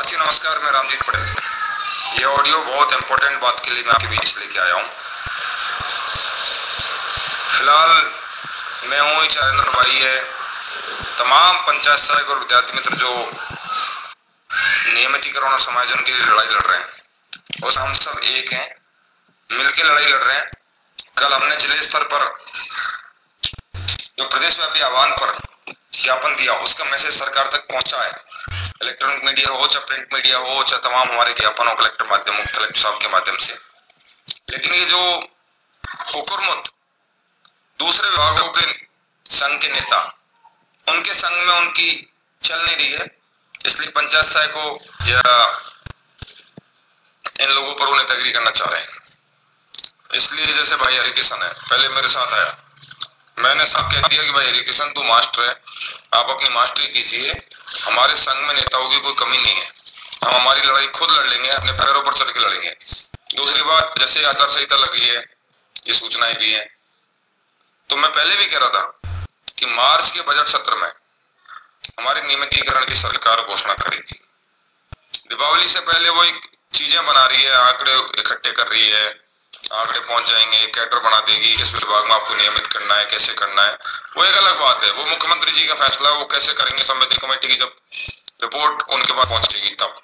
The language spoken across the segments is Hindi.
जी नमस्कार, मैं रामजीत पटेल। ये ऑडियो बहुत इंपॉर्टेंट बात के लिए मैं आपके बीच लेके आया हूँ। फिलहाल मैं हूँ ही चारेंद्र भाई है, तमाम पंचायत सहायक और विद्यार्थी मित्र जो नियमितीकरण और समायोजन के लिए लड़ाई लड़ रहे हैं, उस हम सब एक हैं, मिलकर लड़ाई लड़ रहे हैं। कल हमने जिले स्तर पर जो प्रदेश व्यापी आह्वान पर ज्ञापन दिया, उसका मैसेज सरकार तक पहुंचा है। इलेक्ट्रॉनिक मीडिया हो चाहे प्रिंट मीडिया हो चाहे तमाम हमारे ज्ञापनों कलेक्टर साहब के माध्यम से। लेकिन ये जो हुकूमत दूसरे विभागों के संघ के नेता उनके संघ में उनकी चल नहीं रही है, इसलिए पंचायत सहायकों या इन लोगों पर उन्हें तगरी करना चाह रहे हैं। इसलिए जैसे भाई हरिकिशन है, पहले मेरे साथ आया, मैंने साफ कह दिया कि भाई हरिकिशन तू मास्टर है, आप अपनी मास्टरी कीजिए, हमारे संघ में नेताओं की कोई कमी नहीं है, हम हमारी लड़ाई खुद लड़ लेंगे, अपने पैरों पर चढ़ के लड़ेंगे। दूसरी बात, जैसे आचार संहिता लगी है, ये सूचनाएं भी हैं, तो मैं पहले भी कह रहा था कि मार्च के बजट सत्र में हमारे नियमितीकरण की सरकार घोषणा करेगी। दीपावली से पहले वो एक चीजें बना रही है, आंकड़े इकट्ठे कर रही है, आंकड़े पहुंच जाएंगे, कैडर बना देगी, किस विभाग में आपको नियमित करना है, कैसे करना है, वो एक अलग बात है। वो मुख्यमंत्री जी का फैसला है, वो कैसे करेंगे, समिति कमेटी की जब रिपोर्ट उनके पास पहुंचेगी तब।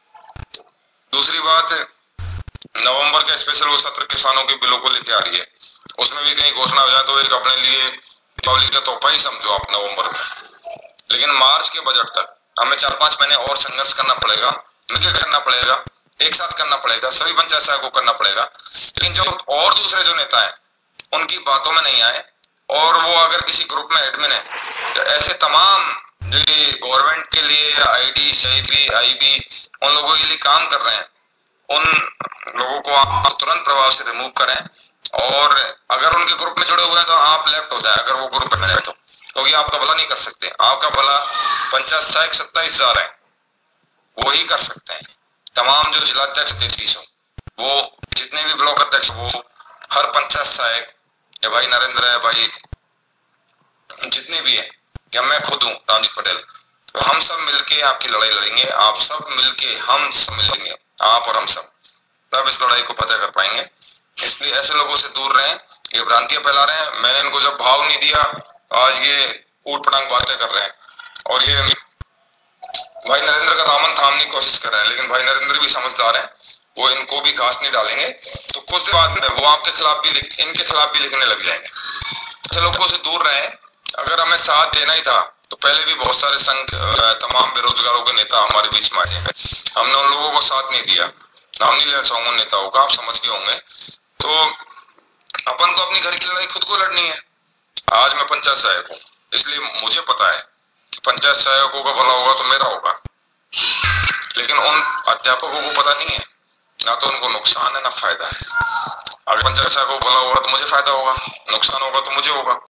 दूसरी बात, नवंबर का स्पेशल वो सत्र किसानों के बिलों को लेके आ रही है, उसमें भी कहीं घोषणा हो जाए तो एक अपने लिए दीपावली का तोहफा ही समझो आप नवंबर में। लेकिन मार्च के बजट तक हमें 4-5 महीने और संघर्ष करना पड़ेगा, मिलकर करना पड़ेगा, एक साथ करना पड़ेगा, सभी पंचायत सहायक को करना पड़ेगा। लेकिन जो और दूसरे जो नेता हैं उनकी बातों में नहीं आए, और वो अगर किसी ग्रुप में एडमिन है तो ऐसे तमाम जो गवर्नमेंट के लिए आईडी सीआईबी आईबी उन लोगों के लिए काम कर रहे हैं, उन लोगों को आप तुरंत प्रभाव से रिमूव करें। और अगर उनके ग्रुप में जुड़े हुए हैं तो आप लेफ्ट हो जाए, अगर वो ग्रुप में है तो, क्योंकि आपका भला नहीं कर सकते। आपका भला पंचायत सहायक 27,000 है, वो ही कर सकते हैं। तमाम जो जिलाध्यक्ष 33 वो जितने भी ब्लॉक अध्यक्ष, वो हर पंचायत सहायक या भाई नरेंद्र है, भाई जितने भी है, या मैं खुद हूँ रामजीत पटेल, तो हम सब मिलके आपकी लड़ाई लड़ेंगे। आप सब मिलके, हम सब मिलेंगे, आप और हम सब, तब इस लड़ाई को फतेह कर पाएंगे। इसलिए ऐसे लोगों से दूर रहें, ये भ्रांतियां फैला रहे हैं। मैंने इनको जब भाव नहीं दिया, आज ये ऊट पटांग बातें कर रहे हैं, और ये भाई नरेंद्र का दामन थामने की कोशिश कर रहे हैं। लेकिन भाई नरेंद्र भी समझदार हैं, वो इनको भी घास नहीं डालेंगे, तो कुछ दिन बाद में वो आपके खिलाफ भी इनके खिलाफ भी लिखने लग जाएंगे। ऐसे लोगों से दूर रहें। अगर हमें साथ देना ही था तो पहले भी बहुत सारे संघ, तमाम बेरोजगारों के नेता हमारे बीच में आए हैं, हमने उन लोगों को साथ नहीं दिया। नाम नहीं लेना चाहूंगा नेताओं का, आप समझ गए होंगे। तो अपन को अपनी घर की लड़ाई खुद को लड़नी है। आज मैं पंचायत सहायक हूँ, इसलिए मुझे पता है कि पंचायत सहायकों का भला होगा तो मेरा होगा, लेकिन उन अध्यापकों को पता नहीं है, ना तो उनको नुकसान है ना फायदा है। अगर पंचायत सहायकों को भला होगा तो मुझे फायदा होगा, नुकसान होगा तो मुझे होगा।